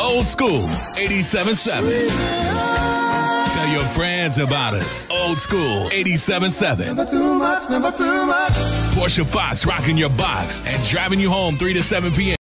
Old School 87.7. Tell your friends about us. Old School 87.7. Never too much, never too much. Portia Fox rocking your box and driving you home 3 to 7 p.m.